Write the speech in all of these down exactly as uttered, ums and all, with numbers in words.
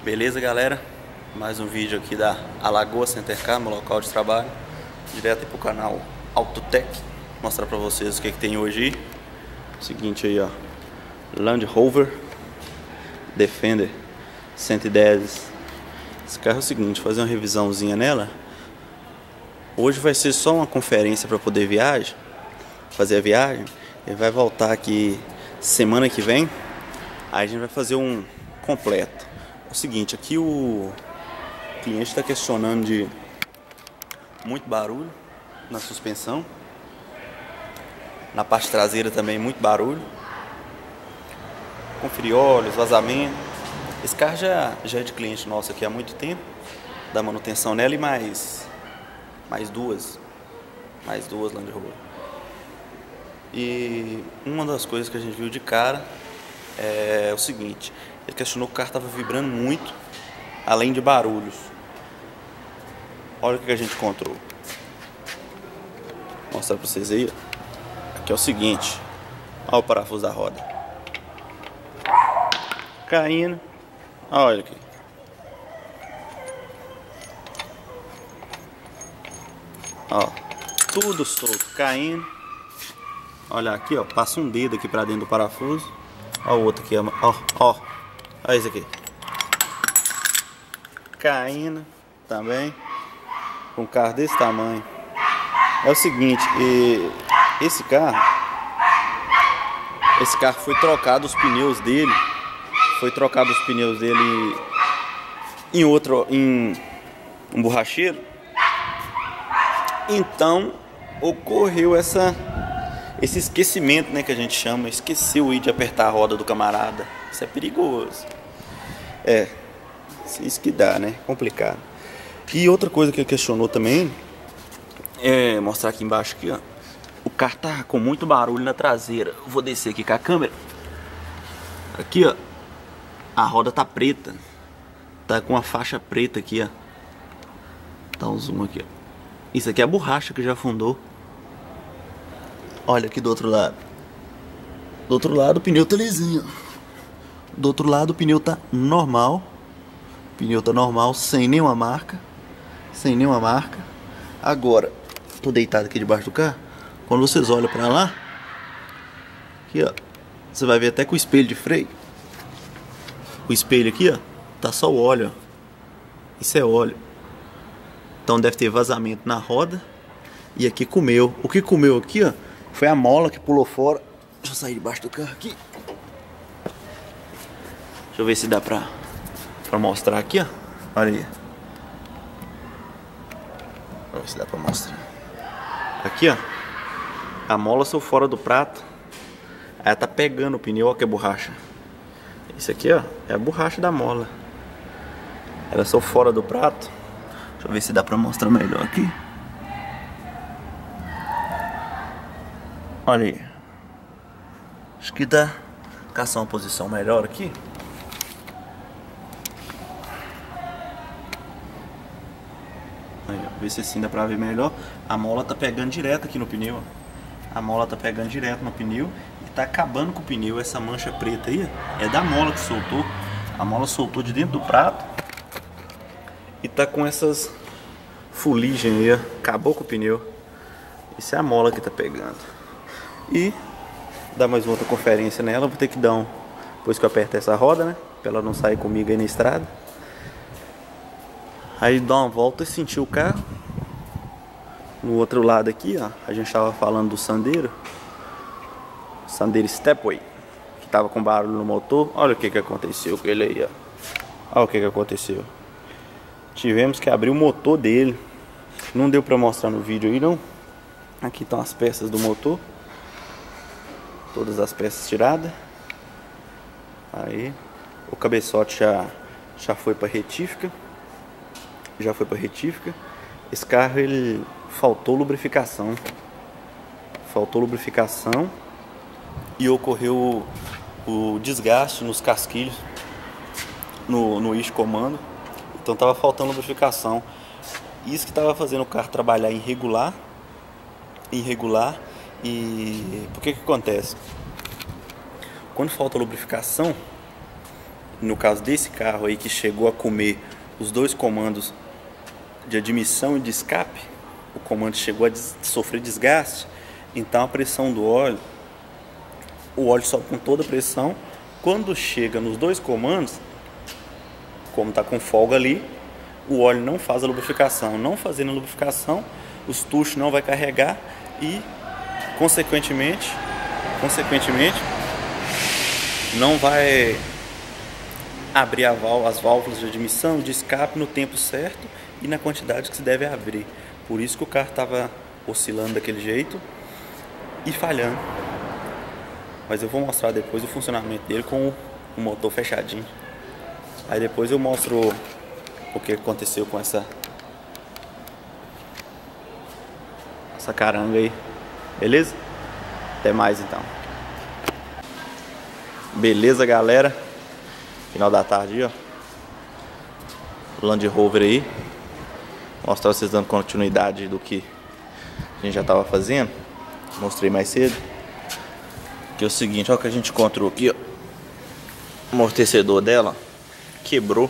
Beleza, galera? Mais um vídeo aqui da Alagoas Center Car, meu local de trabalho, direto para o canal Autotech. Vou mostrar para vocês o que, que tem hoje. Seguinte aí, ó, Land Rover Defender cento e dez. Esse carro é o seguinte, vou fazer uma revisãozinha nela. Hoje vai ser só uma conferência para poder viagem, fazer a viagem. Ele vai voltar aqui semana que vem. Aí a gente vai fazer um completo. É o seguinte, aqui o cliente está questionando de muito barulho na suspensão. Na parte traseira também muito barulho. Conferir óleos, vazamento. Esse carro já, já é de cliente nosso aqui há muito tempo. Dá manutenção nela e mais, mais duas. Mais duas Land Rover. E uma das coisas que a gente viu de cara é o seguinte. Ele questionou que o carro estava vibrando muito, além de barulhos. Olha o que a gente encontrou. Vou mostrar para vocês aí. Aqui é o seguinte. Olha o parafuso da roda caindo. Olha aqui. Ó, tudo solto, caindo. Olha aqui, ó, passa um dedo aqui para dentro do parafuso. Ó o outro aqui, ó, ó. Olha esse aqui. Caindo também. Com um carro desse tamanho. É o seguinte, e esse carro, esse carro foi trocado os pneus dele. Foi trocado os pneus dele em outro, em um borracheiro. Então ocorreu essa esse esquecimento, né, que a gente chama. Esqueceu aí de apertar a roda do camarada. Isso é perigoso. É, isso que dá, né? Complicado. E outra coisa que ele questionou também é mostrar aqui embaixo aqui, ó. O carro tá com muito barulho na traseira. Eu vou descer aqui com a câmera. Aqui, ó. A roda tá preta. Tá com uma faixa preta aqui, ó. Dá um zoom aqui, ó. Isso aqui é a borracha que já afundou. Olha aqui do outro lado. Do outro lado o pneu tá lisinho. Do outro lado o pneu tá normal. O pneu tá normal, sem nenhuma marca. Sem nenhuma marca. Agora, tô deitado aqui debaixo do carro. Quando vocês olham pra lá, aqui, ó, você vai ver até com o espelho de freio. O espelho aqui, ó, tá só o óleo, ó. Isso é óleo. Então deve ter vazamento na roda. E aqui comeu. O que comeu aqui, ó, foi a mola que pulou fora. Deixa eu sair debaixo do carro aqui. Deixa eu ver se dá pra, pra mostrar aqui, ó. Olha aí. Vamos ver se dá pra mostrar. Aqui, ó. A mola saiu fora do prato. Aí ela tá pegando o pneu, ó, que é borracha. Isso aqui, ó, é a borracha da mola. Ela saiu fora do prato. Deixa eu ver se dá pra mostrar melhor aqui. Olha aí. Acho que dá. Caçar uma posição melhor aqui. Aí, ó, ver se assim dá pra ver melhor. A mola tá pegando direto aqui no pneu, ó. A mola tá pegando direto no pneu e tá acabando com o pneu. Essa mancha preta aí é da mola que soltou. A mola soltou de dentro do prato e tá com essas fuligens aí, ó. Acabou com o pneu. Isso é a mola que tá pegando. E dar mais uma outra conferência nela. Vou ter que dar um, depois que eu apertar essa roda, né, pra ela não sair comigo aí na estrada. Aí dar uma volta e sentir o carro. No outro lado aqui, ó, a gente estava falando do Sandero. Sandero Stepway, que tava com barulho no motor. Olha o que que aconteceu com ele aí, ó. Olha o que que aconteceu. Tivemos que abrir o motor dele. Não deu pra mostrar no vídeo aí, não. Aqui estão as peças do motor. Todas as peças tiradas. Aí, o cabeçote já, já foi pra retífica. Já foi pra retífica. Esse carro, ele faltou lubrificação. Faltou lubrificação. E ocorreu o, o desgaste nos casquilhos. No, no eixo comando. Então tava faltando lubrificação. Isso que tava fazendo o carro trabalhar irregular. Irregular. E por que que acontece? Quando falta lubrificação, no caso desse carro aí que chegou a comer os dois comandos de admissão e de escape, o comando chegou a des sofrer desgaste, então a pressão do óleo, o óleo sobe com toda a pressão. Quando chega nos dois comandos, como está com folga ali, o óleo não faz a lubrificação. Não fazendo a lubrificação, os tuchos não vai carregar e consequentemente, consequentemente não vai abrir a válvula, as válvulas de admissão, de escape no tempo certo e na quantidade que se deve abrir. Por isso que o carro estava oscilando daquele jeito e falhando. Mas eu vou mostrar depois o funcionamento dele com o motor fechadinho. Aí depois eu mostro o que aconteceu com essa essa caranga aí. Beleza? Até mais então. Beleza, galera? Final da tarde aí, ó. Land Rover aí. Vou mostrar vocês dando continuidade do que a gente já estava fazendo. Mostrei mais cedo. Que é o seguinte, olha o que a gente encontrou aqui, ó. O amortecedor dela quebrou.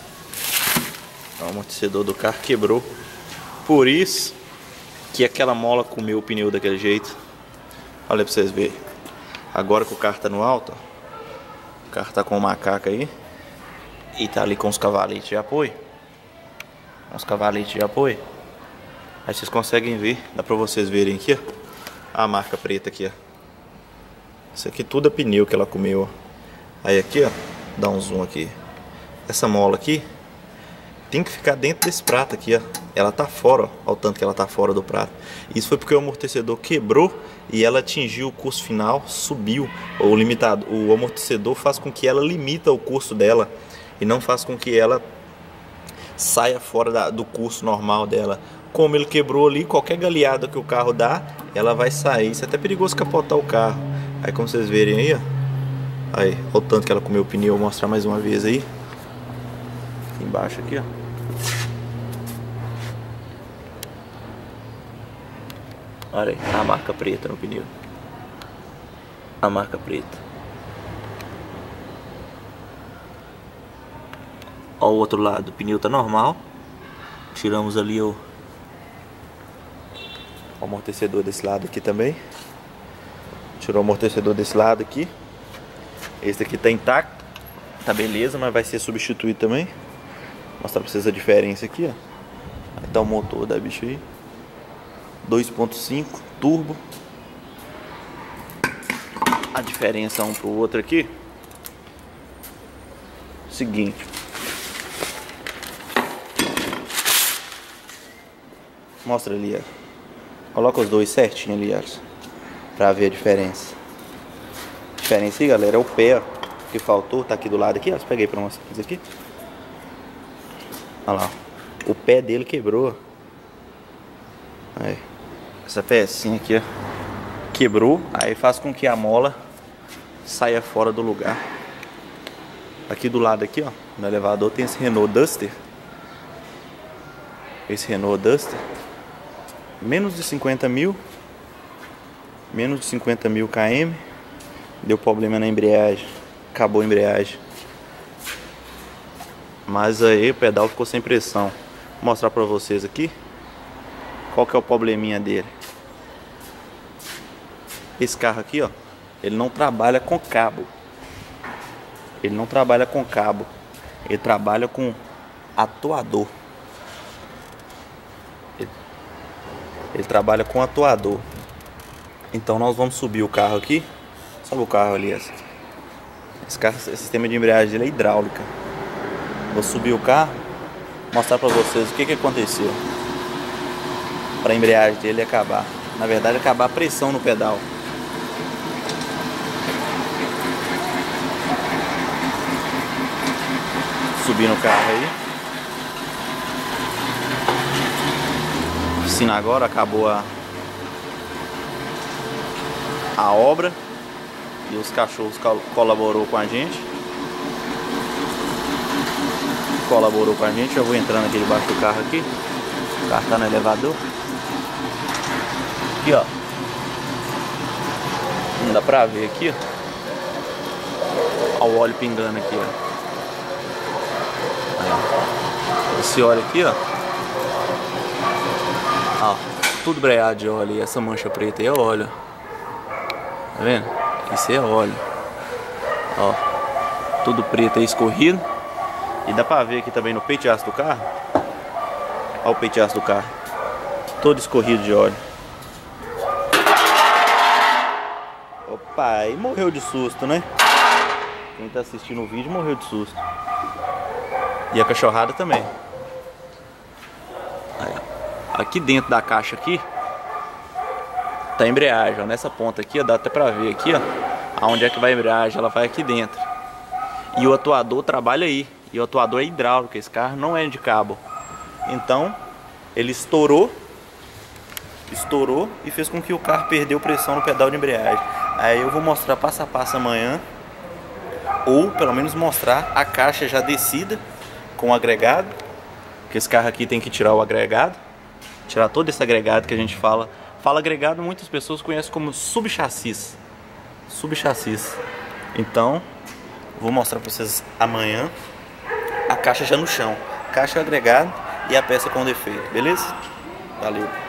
O amortecedor do carro quebrou. Por isso que aquela mola comeu o pneu daquele jeito. Olha pra vocês verem. Agora que o carro tá no alto, ó. O carro tá com o macaco aí. E tá ali com os cavaletes de apoio. Os cavaletes de apoio. Aí vocês conseguem ver. Dá pra vocês verem aqui, ó. A marca preta aqui, ó. Isso aqui tudo é pneu que ela comeu, ó. Aí aqui, ó. Dá um zoom aqui. Essa mola aqui tem que ficar dentro desse prato aqui, ó. Ela tá fora, ó. Olha o tanto que ela tá fora do prato. Isso foi porque o amortecedor quebrou e ela atingiu o curso final, subiu. O limitado, o amortecedor faz com que ela limita o curso dela e não faz com que ela saia fora da, do curso normal dela. Como ele quebrou ali, qualquer galeada que o carro dá, ela vai sair. Isso é até perigoso capotar o carro. Aí como vocês verem aí, ó. Aí, olha o tanto que ela comeu o pneu. Vou mostrar mais uma vez aí. Aqui embaixo aqui, ó. Olha aí, a marca preta no pneu. A marca preta. Ó, o outro lado, o pneu tá normal. Tiramos ali o, o amortecedor desse lado aqui também. Tirou o amortecedor desse lado aqui. Esse aqui tá intacto. Tá beleza, mas vai ser substituído também. Vou mostrar pra vocês a diferença aqui, ó. Aí tá o motor da bicha aí. dois ponto cinco turbo. A diferença um pro outro aqui. Seguinte. Mostra ali, ó. Coloca os dois certinho ali, ó. Pra ver a diferença. A diferença aí, galera, é o pé, ó, que faltou. Tá aqui do lado aqui, ó. Peguei pra mostrar isso aqui. Olha lá. O pé dele quebrou. Aí. Essa pecinha aqui, ó, quebrou. Aí faz com que a mola saia fora do lugar. Aqui do lado aqui, ó, no elevador tem esse Renault Duster. Esse Renault Duster. Menos de cinquenta mil. Menos de cinquenta mil km. Deu problema na embreagem. Acabou a embreagem. Mas aí o pedal ficou sem pressão. Vou mostrar pra vocês aqui. Qual que é o probleminha dele? Esse carro aqui, ó, ele não trabalha com cabo. Ele não trabalha com cabo. Ele trabalha com atuador. Ele, ele trabalha com atuador. Então nós vamos subir o carro aqui. Sobe o carro ali, essa. Esse carro, esse sistema de embreagem dele é hidráulica. Vou subir o carro, mostrar pra vocês o que que aconteceu para a embreagem dele acabar. Na verdade, acabar a pressão no pedal. Subir no carro aí. Oficina agora, acabou a a obra e os cachorros colaborou com a gente. Colaborou com a gente. Eu vou entrando aqui debaixo do carro aqui. O carro tá no elevador. Aqui, ó. Não dá pra ver aqui, ó. Ó o óleo pingando aqui, ó. Esse óleo aqui, ó. Ó, tudo breado de óleo. E essa mancha preta aí é óleo. Tá vendo? Isso aí é óleo. Ó, tudo preto aí escorrido. E dá pra ver aqui também no peito de aço do carro. Ó o peito de aço do carro. Todo escorrido de óleo. Opa, e morreu de susto, né? Quem tá assistindo o vídeo morreu de susto. E a cachorrada também. Aí, ó. Aqui dentro da caixa aqui tá a embreagem, ó. Nessa ponta aqui, ó, dá até pra ver aqui, ó, aonde é que vai a embreagem. Ela vai aqui dentro. E o atuador trabalha aí. E o atuador é hidráulico. Esse carro não é de cabo. Então ele estourou. Estourou e fez com que o carro perdeu pressão no pedal de embreagem. Aí eu vou mostrar passo a passo amanhã. Ou pelo menos mostrar a caixa já descida com o agregado. Porque esse carro aqui tem que tirar o agregado. Tirar todo esse agregado que a gente fala. Fala agregado, muitas pessoas conhecem como subchassis. Subchassis. Então, vou mostrar para vocês amanhã a caixa já no chão. Caixa agregado e a peça com defeito, beleza? Valeu!